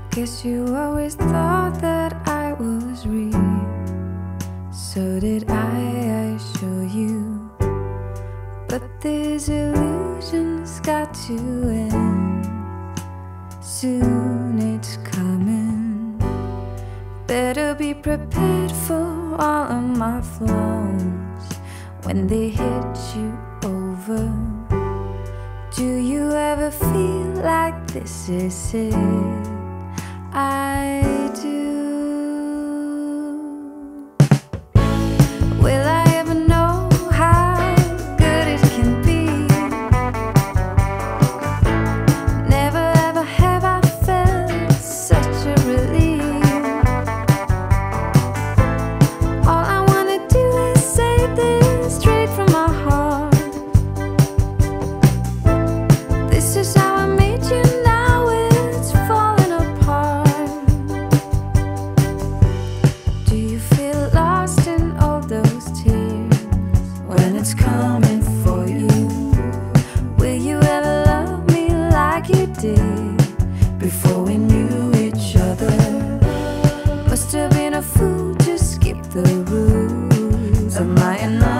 Guess you always thought that I was real. So did I assure you. But these illusions got to end. Soon it's coming. Better be prepared for all of my flaws when they hit you over. Do you ever feel like this is it? I do. Will I ever know how good it can be? Never ever have I felt such a relief. All I wanna do is say this straight from my heart. This is how I made you, now it's falling apart. Do you feel lost in all those tears when it's coming for you? Will you ever love me like you did before we knew each other? Must have been a fool to skip the rules. Am I enough?